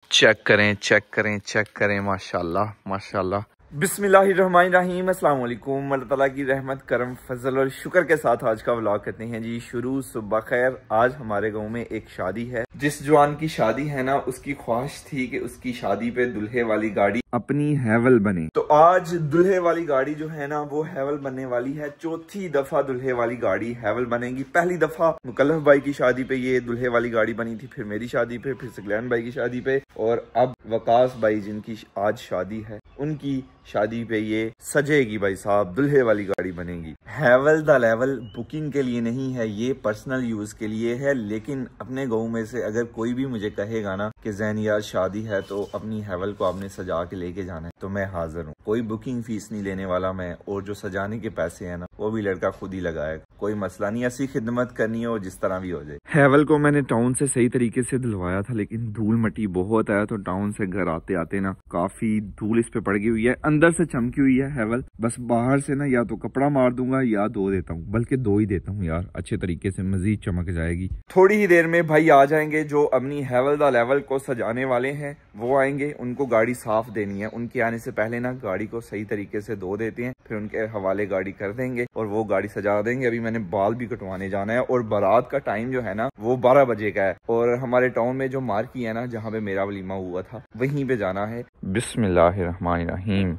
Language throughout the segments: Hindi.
चेक करें चेक करें चेक करें, माशाल्लाह माशाल्लाह। बिस्मिल्लाहिर्रहमानिर्रहीम, अस्सलाम वालेकुम। अल्लाह ताला की रहमत करम फजल और शुक्र के साथ आज का व्लॉग करते हैं जी शुरू। सुबह खैर। आज हमारे गांव में एक शादी है। जिस जवान की शादी है ना, उसकी ख्वाहिश थी कि उसकी शादी पे दुल्हे वाली गाड़ी अपनी हैवल बने। तो आज दुल्हे वाली गाड़ी जो है ना वो हैवल बनने वाली है। चौथी दफा दुल्हे वाली गाड़ी हैवल बनेगी। पहली दफा मुकल्लफ भाई की शादी पे ये दुल्हे वाली गाड़ी बनी थी, फिर मेरी शादी पे, फिर सकलैन भाई की शादी पे, और अब वकास भाई जिनकी आज शादी है उनकी शादी पे ये सजेगी भाई साहब, दुल्हे वाली गाड़ी बनेगी। हैवल द लेवल बुकिंग के लिए नहीं है, ये पर्सनल यूज के लिए है। लेकिन अपने गाँव में से अगर कोई भी मुझे कहेगा ना कि जैन यार शादी है तो अपनी हैवल को आपने सजा के लेके जाना है, तो मैं हाजिर हूँ। कोई बुकिंग फीस नहीं लेने वाला मैं, और जो सजाने के पैसे है ना वो भी लड़का खुद ही लगाएगा। कोई मसला नहीं, ऐसी खिदमत करनी हो जिस तरह भी हो जाए। हैवल को मैंने टाउन से सही तरीके से धुलवाया था, लेकिन धूल मट्टी बहुत है, तो टाउन से घर आते आते ना काफी धूल इस पे पड़ गई हुई है। अंदर से चमकी हुई है हैवल, बस बाहर से ना या तो कपड़ा मार दूंगा या धो देता हूँ, बल्कि दो ही देता हूँ यार, अच्छे तरीके से मजीद चमक जाएगी। थोड़ी ही देर में भाई आ जाएंगे जो अपनी हैवल द लेवल को सजाने वाले हैं, वो आएंगे। उनको गाड़ी साफ देनी है। उनके आने से पहले ना गाड़ी को सही तरीके से धो देते हैं, फिर उनके हवाले गाड़ी कर देंगे और वो गाड़ी सजा देंगे। अभी मैंने बाल भी कटवाने जाना है, और बारात का टाइम जो है ना वो 12 बजे का है, और हमारे टाउन में जो मार्की है ना जहाँ पे मेरा वलीमा हुआ था वहीं पे जाना है। बिस्मिल्लाहिर्रहमानिर्रहीम।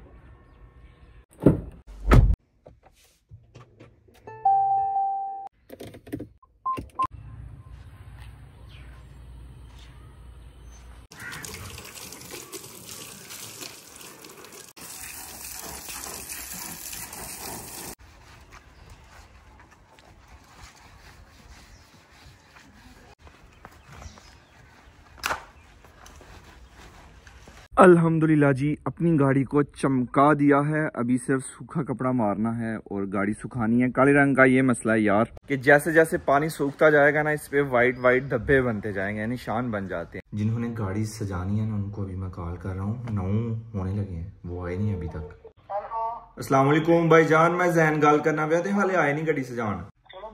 अल्हम्दुलिल्लाह जी, अपनी गाड़ी को चमका दिया है। अभी सिर्फ सूखा कपड़ा मारना है और गाड़ी सुखानी है। काले रंग का ये मसला है यार कि जैसे जैसे पानी सूखता जाएगा ना, इस पे वाइट वाइट धब्बे बनते जाएंगे, निशान बन जाते हैं। जिन्होंने गाड़ी सजानी है ना उनको अभी मैं कॉल कर रहा हूँ। 9 होने लगे हैं, वो आए नहीं अभी तक। अस्सलाम वालेकुम भाईजान, मैं जैन गाल करना पाया थे, हाले आए नहीं गाड़ी सजान।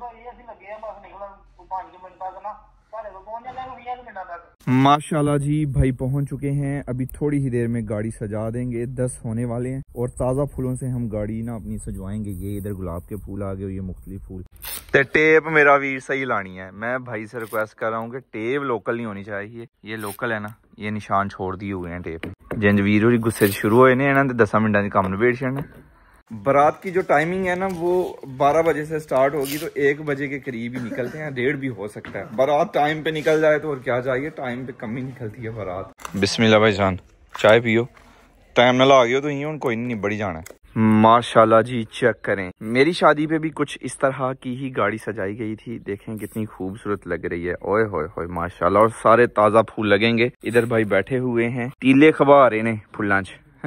माशाल्लाह जी, भाई पहुंच चुके हैं। अभी थोड़ी ही देर में गाड़ी सजा देंगे, 10 होने वाले हैं, और ताज़ा फूलों से हम गाड़ी ना अपनी सजवाएंगे। ये इधर गुलाब के फूल आ गए, ये मुख्तलिफ फूल। ते टेप मेरा वीर सही लानी है। मैं भाई से रिक्वेस्ट कर रहा हूँ कि टेप लोकल नहीं होनी चाहिए। ये लोकल है ना, ये निशान छोड़ दिए हुए हैं टेप में। जिंज वीर होरी गुस्से शुरू होए ने, 10 मिनट की कम निबेड़ छड़ने। बारात की जो टाइमिंग है ना वो 12 बजे से स्टार्ट होगी, तो 1 बजे के करीब ही निकलते हैं, 1:30 भी हो सकता है। बारात टाइम पे निकल जाए तो और क्या चाहिए, टाइम पे कम ही निकलती है बारात। बिस्मिल्लाह भाईजान, चाय पियो, टाइम ना ला गयो तो यूं कोई नहीं बड़ी जाना है। माशाल्लाह जी, चेक करें, मेरी शादी पे भी कुछ इस तरह की ही गाड़ी सजाई गई थी। देखें कितनी खूबसूरत लग रही है, ओए होए होए माशाल्लाह। और सारे ताजा फूल लगेंगे। इधर भाई बैठे हुए हैं, तीले खबा रहे ने फूलां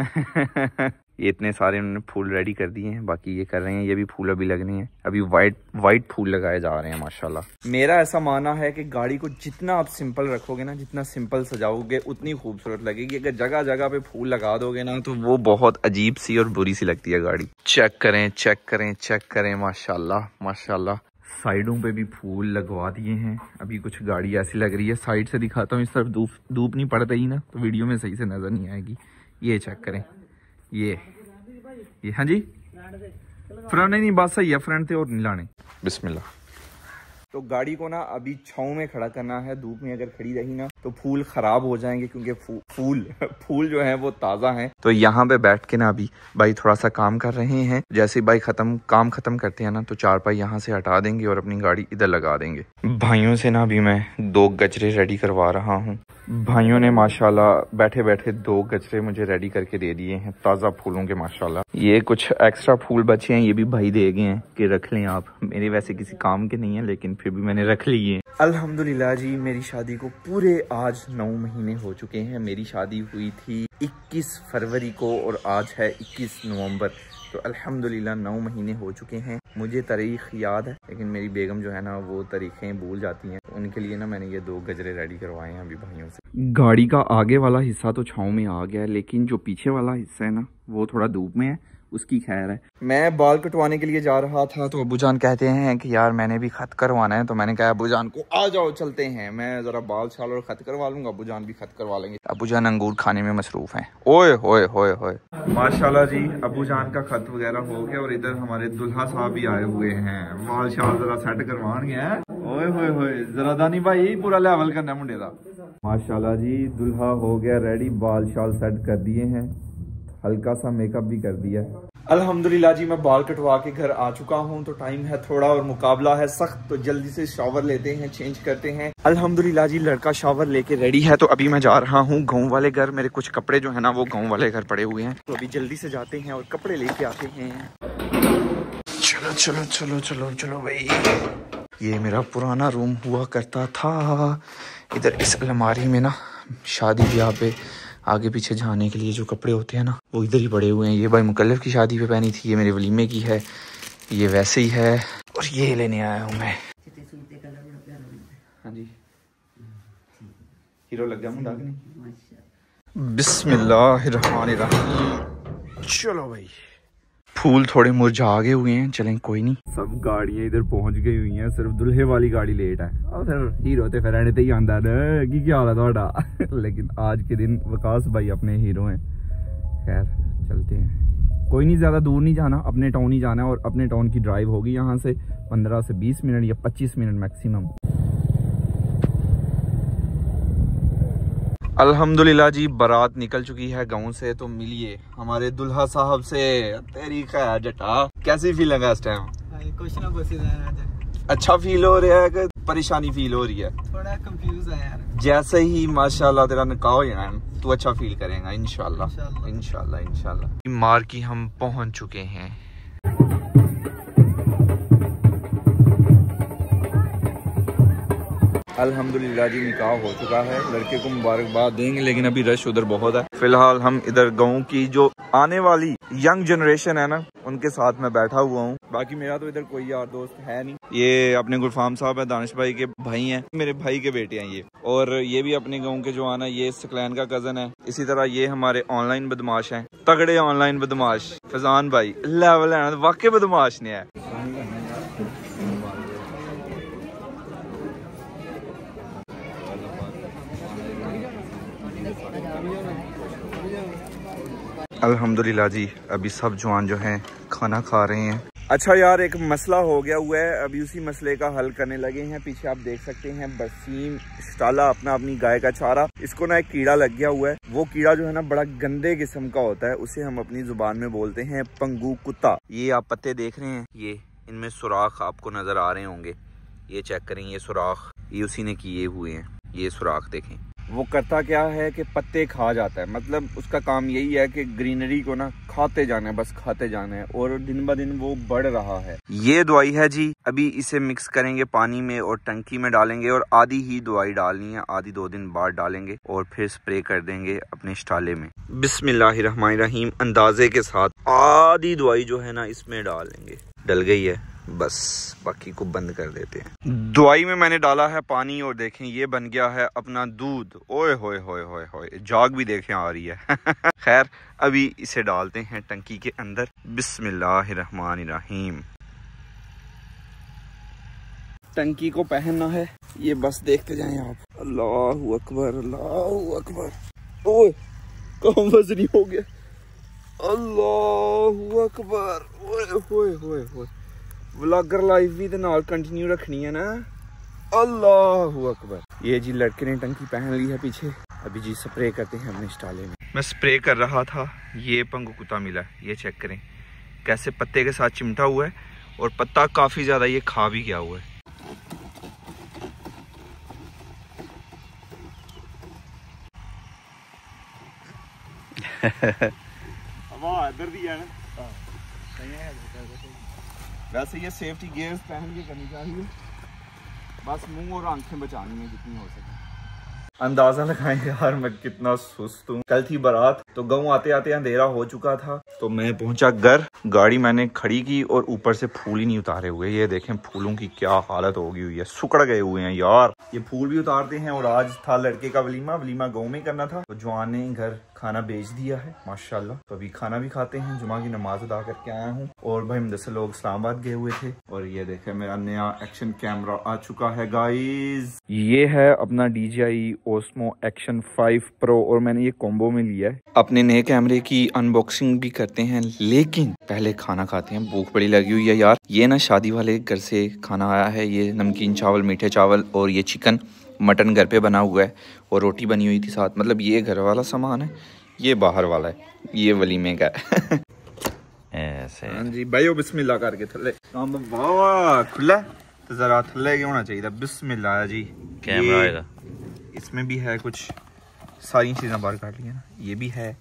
च। ये इतने सारे उन्होंने फूल रेडी कर दिए हैं, बाकी ये कर रहे हैं। ये भी फूल अभी लगने हैं, अभी वाइट फूल लगाए जा रहे हैं माशाल्लाह। मेरा ऐसा मानना है कि गाड़ी को जितना आप सिंपल रखोगे ना, जितना सिंपल सजाओगे उतनी खूबसूरत लगेगी। अगर जगह जगह पे फूल लगा दोगे ना तो वो बहुत अजीब सी और बुरी सी लगती है गाड़ी। चेक करें चेक करें चेक करें, माशाल्लाह माशाल्लाह। साइडों पे भी फूल लगवा दिए हैं। अभी कुछ गाड़ी ऐसी लग रही है, साइड से दिखाता हूँ, इस तरफ धूप नहीं पड़ रही ना तो वीडियो में सही से नजर नहीं आएगी। ये चेक करें, ये हाँ जी, फ्रंट नहीं बस सही है, फ्रंट से और नहीं लाने। बिस्मिल्लाह। तो गाड़ी को ना अभी छांव में खड़ा करना है। धूप में अगर खड़ी रही ना तो फूल खराब हो जाएंगे, क्योंकि फूल जो है वो ताज़ा हैं। तो यहाँ पे बैठ के ना अभी भाई थोड़ा सा काम कर रहे हैं। जैसे भाई काम खत्म करते हैं ना तो चारपाई यहाँ से हटा देंगे और अपनी गाड़ी इधर लगा देंगे। भाइयों से ना अभी मैं 2 गजरे रेडी करवा रहा हूँ। भाइयों ने माशाल्लाह बैठे बैठे 2 गजरे मुझे रेडी करके दे दिए हैं, ताज़ा फूलों के माशाल्लाह। ये कुछ एक्स्ट्रा फूल बचे हैं, ये भी भाई दे गए हैं कि रख लें आप। मेरे वैसे किसी काम के नहीं है, लेकिन फिर भी मैंने रख लिए। अल्हम्दुलिल्लाह जी, मेरी शादी को पूरे आज 9 महीने हो चुके हैं। मेरी शादी हुई थी 21 फरवरी को और आज है 21 नवंबर। तो अल्हम्दुलिल्लाह 9 महीने हो चुके हैं। मुझे तारीख याद है, लेकिन मेरी बेगम जो है ना वो तारीखें भूल जाती हैं। उनके लिए ना मैंने ये 2 गजरे रेडी करवाए हैं अभी भाइयों से। गाड़ी का आगे वाला हिस्सा तो छाँव में आ गया है, लेकिन जो पीछे वाला हिस्सा है ना वो थोड़ा धूप में है, उसकी खैर है। मैं बाल कटवाने के लिए जा रहा था तो अबू जान कहते हैं कि यार मैंने भी खत करवाना है, तो मैंने कहा अबू जान को आ जाओ चलते हैं, मैं जरा बाल छाल और खत करवा लूंगा, अबू जान भी खत करवा लेंगे। अबू जान अंगूर खाने में मसरूफ हैं। ओए होए होए होए माशाल्लाह जी, अबू जान का खत वगैरह हो गया और इधर हमारे दुल्हा साहब भी आए हुए हैं, बाल शाल जरा सेट करवाने हैं। ओए होए होए जरा दानी भाई पूरा लेवल करना मुंडे दा। माशाल्लाह जी दुल्हा हो गया रेडी, बाल शाल सेट कर दिए हैं, हल्का सा मेकअप भी कर दिया है। अल्हम्दुलिल्लाह जी मैं बाल कटवा के घर आ चुका हूँ, तो टाइम है थोड़ा और मुकाबला है सख्त, तो जल्दी से शावर लेते हैं, चेंज करते हैं। अल्हम्दुलिल्लाह जी लड़का शावर लेके रेडी है, तो अभी मैं जा रहा हूँ गाँव वाले घर, मेरे कुछ कपड़े जो है ना वो गाँव वाले घर पड़े हुए हैं, तो अभी जल्दी से जाते हैं और कपड़े लेके आते हैं। चलो चलो चलो चलो चलो भाई, ये मेरा पुराना रूम हुआ करता था, इधर इस अलमारी में ना शादी ब्याह पे आगे पीछे जाने के लिए जो कपड़े होते हैं ना वो इधर ही पड़े हुए हैं। ये भाई मुकल्लफ की शादी पे पहनी थी, ये मेरे वलीमे की है, ये वैसे ही है, और ये लेने आया हूँ मैं। हाँ जी हीरो लग गया मुंडा कि नहीं। बिस्मिल्लाहिर्रहमानिर्रहीम। चलो भाई फूल थोड़े मुरझा गए हुए हैं, चलें कोई नहीं। सब गाड़ियां इधर पहुंच गई हुई हैं, सिर्फ दुल्हे वाली गाड़ी लेट है, और फिर हीरो ते फिर आने ते ही आंदा है कि क्या हाल है ਤੁਹਾਡਾ। लेकिन आज के दिन वकास भाई अपने हीरो हैं। खैर चलते हैं, कोई नहीं, ज़्यादा दूर नहीं जाना, अपने टाउन ही जाना है, और अपने टाउन की ड्राइव होगी यहाँ से 15 से 20 मिनट या 25 मिनट मैक्सिमम। अल्हम्दुलिल्लाह जी बारात निकल चुकी है गाँव से, तो मिलिए हमारे दुल्हा साहब से। तेरी खैर जटा, कैसी फीलिंग है इस टाइम? कुछ ना कुछ अच्छा फील हो रहा है कि परेशानी फील हो रही है? थोड़ा कंफ्यूज है यार। जैसे ही माशाल्लाह तेरा निकाह हो जाए तू अच्छा फील करेगा इंशाल्लाह इंशाल्लाह इंशाल्लाह। मार की हम पहुंच चुके हैं। अल्हम्दुलिल्लाह जी निकाह हो चुका है, लड़के को मुबारकबाद देंगे, लेकिन अभी रश उधर बहुत है। फिलहाल हम इधर गाँव की जो आने वाली यंग जनरेशन है ना उनके साथ मैं बैठा हुआ हूँ, बाकी मेरा तो इधर कोई यार दोस्त है नहीं। ये अपने गुलफाम साहब है, दानिश भाई के भाई हैं, मेरे भाई के बेटे हैं ये, और ये भी अपने गाँव के जो आना, ये सकलैन का कजन है। इसी तरह ये हमारे ऑनलाइन बदमाश हैं, तगड़े ऑनलाइन बदमाश फैजान भाई, लेवल है वाकई बदमाश ने है। अल्हम्दुलिल्लाह जी अभी सब जवान जो हैं खाना खा रहे हैं। अच्छा यार एक मसला हो गया हुआ है, अभी उसी मसले का हल करने लगे हैं। पीछे आप देख सकते हैं बसीम शाला अपनी गाय का चारा, इसको ना एक कीड़ा लग गया हुआ है। वो कीड़ा जो है ना बड़ा गंदे किस्म का होता है, उसे हम अपनी जुबान में बोलते हैं पंगू कुत्ता। ये आप पत्ते देख रहे हैं, ये इनमें सुराख आपको नजर आ रहे होंगे, ये चेक करें, ये सुराख ये उसी ने किए हुए हैं, ये सुराख देखें। वो करता क्या है कि पत्ते खा जाता है, मतलब उसका काम यही है कि ग्रीनरी को ना खाते जाना है, बस खाते जाना है, और दिन ब दिन वो बढ़ रहा है। ये दवाई है जी, अभी इसे मिक्स करेंगे पानी में और टंकी में डालेंगे, और आधी ही दवाई डालनी है, आधी 2 दिन बाद डालेंगे, और फिर स्प्रे कर देंगे अपने स्टाले में। बिस्मिल्लाहिर्रहमानिर्रहीम अंदाजे के साथ आधी दवाई जो है ना इसमें डालेंगे। डल गई है, बस बाकी को बंद कर देते हैं। दवाई में मैंने डाला है पानी, और देखें ये बन गया है अपना दूध। ओए होए होए होए होए, जाग भी देखें आ रही है। खैर अभी इसे डालते हैं टंकी के अंदर। बिस्मिल्लाहिर्रहमानिर्रहीम। टंकी को पहनना है, ये बस देखते जाएं आप। अल्लाहु अकबर अल्लाहु अकबर। ओए कम वजनी हो गया, अल्लाहु अकबर। ओए होए होए होए, व्लॉगर लाइफ भी तो नाल कंटिन्यू रखनी है ना। अल्लाहु अकबर। ये जी लड़के ने टंकी पहन ली है पीछे, अभी जी स्प्रे करते हैं अपने स्टाले में। मैं स्प्रे कर रहा था, ये पंगू कुत्ता मिला, ये चेक करें कैसे पत्ते के साथ चिमटा हुआ है, और पत्ता काफी ज्यादा ये खा भी गया हुआ है। इधर दी है ना, वैसे ये सेफ्टी गियर्स पहन के करनी चाहिए, बस मुंह और आंखें बचानी है जितनी हो सके। अंदाजा लगाएं यार मैं कितना सुस्त हूँ। कल थी बारात, तो गाँव आते आते अंधेरा हो चुका था, तो मैं पहुंचा घर, गाड़ी मैंने खड़ी की और ऊपर से फूल ही नहीं उतारे हुए। ये देखें फूलों की क्या हालत हो गई हुई है, सुकड़ गए हुए हैं यार। ये फूल भी उतारते हैं, और आज था लड़के का वलीमा गाँव में करना था, तो जवान ने घर खाना बेच दिया है माशाल्लाह। तो अभी खाना भी खाते हैं, जुमा की नमाज अदा करके आया हूँ। और भाई मुदस्सिर लोग इस्लामाबाद गए हुए थे। और ये देखे मेरा नया एक्शन कैमरा आ चुका है गाइस। ये है अपना DJI Osmo Action 5 Pro और मैंने ये कॉम्बो में लिया है। अपने नए कैमरे की अनबॉक्सिंग भी करते हैं, लेकिन पहले खाना खाते हैं। भूख बड़ी लगी हुई है यार। ये ना शादी वाले घर से खाना आया है। ये नमकीन चावल, मीठे चावल और ये चिकन मटन घर पे बना हुआ है और रोटी बनी हुई थी साथ। मतलब ये घर वाला सामान है, ये बाहर वाला है, ये वलीमे का है। ऐसे हाँ जी भाई, बिस्मिल्लाह करके थल्ले वाह खुला तो जरा थल्ले के होना चाहिए। बिस्मिल्लाह जी। कैमरा आएगा इसमें भी है, कुछ सारी चीजें बाहर काट ली है ना। ये भी है,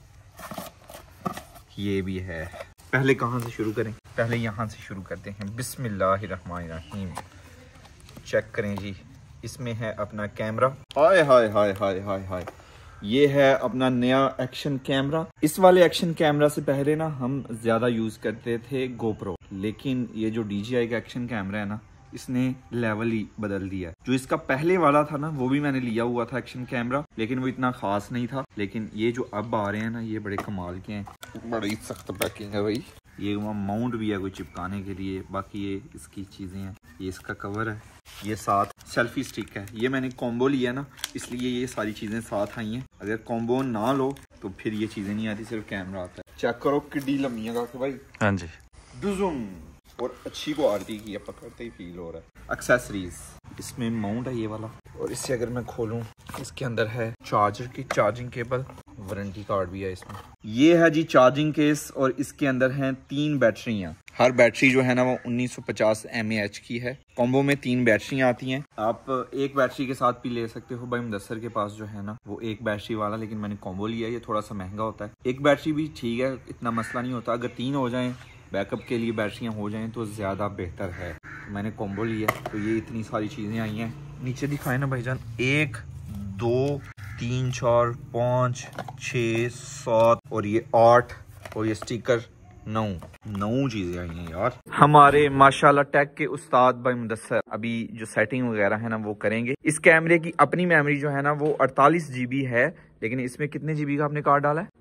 ये भी है। पहले कहाँ से शुरू करें? पहले यहाँ से शुरू करते हैं। बिस्मिल्लाहिर्रहमानिर्रहीम। चेक करें जी, इसमें है अपना कैमरा। हाय हाय हाय हाय हाय हाय। ये है अपना नया एक्शन कैमरा। इस वाले एक्शन कैमरा से पहले ना हम ज्यादा यूज करते थे GoPro, लेकिन ये जो DJI का एक्शन कैमरा है ना, इसने लेवल ही बदल दिया। जो इसका पहले वाला था ना, वो भी मैंने लिया हुआ था एक्शन कैमरा, लेकिन वो इतना खास नहीं था। लेकिन ये जो अब आ रहे हैं ना, ये बड़े कमाल के हैं। बड़ी सख्त पैकिंग है भाई। ये माउंट भी है कोई चिपकाने के लिए। बाकी ये इसकी चीजें हैं। ये इसका कवर है, ये साथ सेल्फी स्टिक है। ये मैंने कॉम्बो लिया ना, इसलिए ये सारी चीजें साथ आई हैं। अगर कॉम्बो ना लो तो फिर ये चीजें नहीं आती, सिर्फ कैमरा आता है। चेक करो किड्डी लम्बी है भाई। हाँ जी, डुजुम। और अच्छी क्वालिटी की है, पकड़ते ही फील हो रहा है। एक्सेसरीज इसमें माउंट है ये वाला। और इससे अगर मैं खोलूं, इसके अंदर है चार्जर की चार्जिंग केबल, वारंटी कार्ड भी है इसमें। ये है जी चार्जिंग केस और इसके अंदर हैं 3 बैटरियां। हर बैटरी जो है ना वो 1950 mAh की है। कॉम्बो में 3 बैटरियां आती हैं। आप एक बैटरी के साथ भी ले सकते हो। भाई मुदस्सिर के पास जो है ना वो एक बैटरी वाला, लेकिन मैंने कॉम्बो लिया। ये थोड़ा सा महंगा होता है। एक बैटरी भी ठीक है, इतना मसला नहीं होता। अगर 3 हो जाएं, बैकअप के लिए बैटरियां हो जाएं तो ज़्यादा बेहतर है। तो मैंने कॉम्बो लिया। तो ये इतनी सारी चीज़ें आई हैं। नीचे दिखाए ना भाईजान, 1 2 3 4 5 6 7 और ये 8 और ये स्टिकर 9 चीजें आई हैं यार। हमारे माशाल्लाह टेक के उस्ताद भाई मुदस्सिर अभी जो सेटिंग वगैरह है ना वो करेंगे। इस कैमरे की अपनी मेमोरी जो है ना वो 48 GB है, लेकिन इसमें कितने GB का आपने कार्ड डाला है?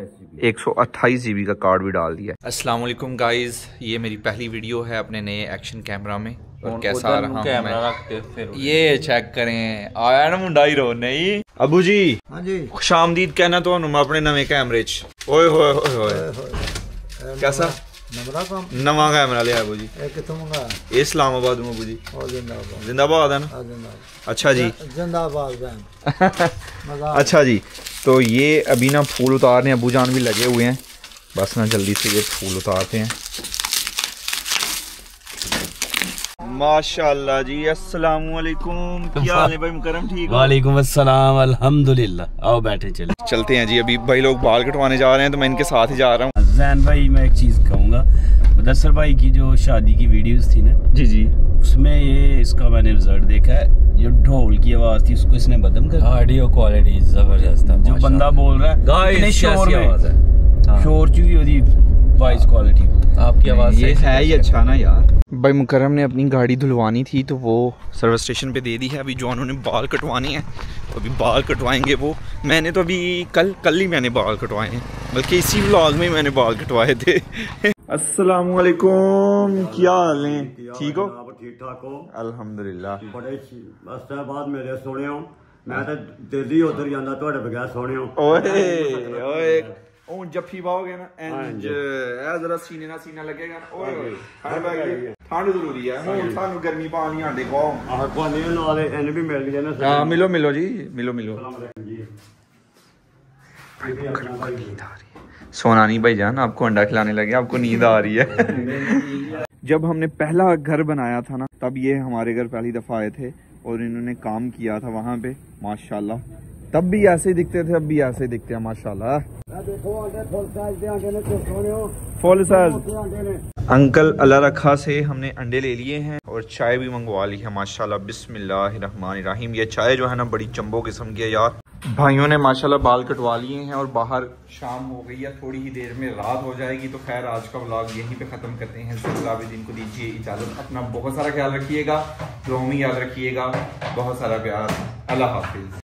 128 GB का कार्ड भी डाल दिया। अस्सलाम वालेकुम गाइस, ये मेरी पहली वीडियो है अपने नए एक्शन कैमरा में। और कैसा रहा मैं ये चेक करें। आया ना मुंडा ही रो नहीं अबू जी। हाँ जी, खुशामदीद कहना तो मैं अपने नवे कैमरे च। ओए होए होए होए, कैसा नवा कैमरा लिया अबू जी? ये इस्लामाबाद में अबू जी। जिंदाबाद है ना? अच्छा जी, जिंदाबाद। अच्छा जी, तो ये अभी ना फूल उतारने अबू जान भी लगे हुए हैं। बस ना जल्दी से ये फूल उतारते हैं। माशाल्लाह जी। अस्सलाम वालेकुम, क्या हाल है भाई मुकरम? ठीक? वालेकुम अस्सलाम, अल्हम्दुलिल्लाह। आओ बैठे चलते हैं जी। अभी भाई लोग बाल कटवाने जा रहे हैं तो मैं इनके साथ ही जा रहा हूँ। जैन भाई, मैं एक चीज कहूँगा, मुदस्सिर भाई की जो शादी की वीडियोस थी ना जी जी, उसमें ये इसका मैंने रिजल्ट देखा है। जो ढोल की आवाज थी उसको इसने बदम कर, ऑडियो क्वालिटी जबरदस्त है। जो बंदा बोल रहा है शोर में, शोर चुकी वॉइस क्वालिटी आपकी आवाज ये है ही अच्छा ना यार। भाई मुकरम ने अपनी गाड़ी धुलवानी थी तो वो सर्विस स्टेशन पे दे दी है। अभी जो उन्होंने बाल कटवाने हैं तो अभी बाल कटवाएंगे वो। मैंने तो अभी कल ही मैंने बाल कटवाए हैं, बल्कि इसी व्लॉग में मैंने बाल कटवाए थे। अस्सलाम वालेकुम, क्या हाल है? ठीक हो? ठीक ठाक हो? अल्हम्दुलिल्लाह। बड़े बाद मेरे सुने हो, मैं तो दिल्ली उधर जाता ਤੁਹਾਡੇ बगैर सुने हो। ओए ओए ਉਹ ਜੱਫੀ ਪਾਓਗੇ ਨਾ ਇੰਜ ਇਹ ਜ਼ਰਾ ਸੀਨੇ ਨਾਲ ਸੀਨਾ ਲੱਗੇਗਾ ਨਾ। ਓਏ ਓਏ ਠੰਡ ਪੈ ਗਈ, ਠੰਡ ਜ਼ਰੂਰੀ ਹੈ। ਹੁਣ ਸਾਨੂੰ ਗਰਮੀ ਪਾਣੀ ਆਂਡੇ ਖਵਾਓ। ਆਹ ਪਾਣੀ ਨਾਲ ਇਹਨੇ ਵੀ ਮਿਲ ਗਏ ਨਾ। ਹਾਂ ਮਿਲੋ मिलो जी, मिलो सोना नहीं भाईजान, आपको अंडा खिलाने लगे, आपको नींद आ रही है। जब हमने पहला घर बनाया था ना, तब ये हमारे घर पहली दफा आए थे और इन्होंने काम किया था वहाँ पे माशाल्लाह। तब भी ऐसे ही दिखते थे, अब भी ऐसे ही दिखते हैं माशाल्लाह। Full size. अंकल अल्लाह रखा से हमने अंडे ले लिए हैं और चाय भी मंगवा ली है माशाल्लाह। बिस्मिल्लाहिर्रहमानिर्रहीम। ये चाय जो है ना बड़ी जंबो किस्म की है यार। भाइयों ने माशाल्लाह बाल कटवा लिए हैं और बाहर शाम हो गई है, थोड़ी ही देर में रात हो जाएगी। तो खैर आज का व्लॉग यहीं पे ख़त्म करते हैं। दिन को दीजिए इजाज़त। अपना बहुत सारा ख्याल रखिएगा, दुआ में याद रखिएगा। बहुत सारा प्यार। अल्लाह हाफिज़।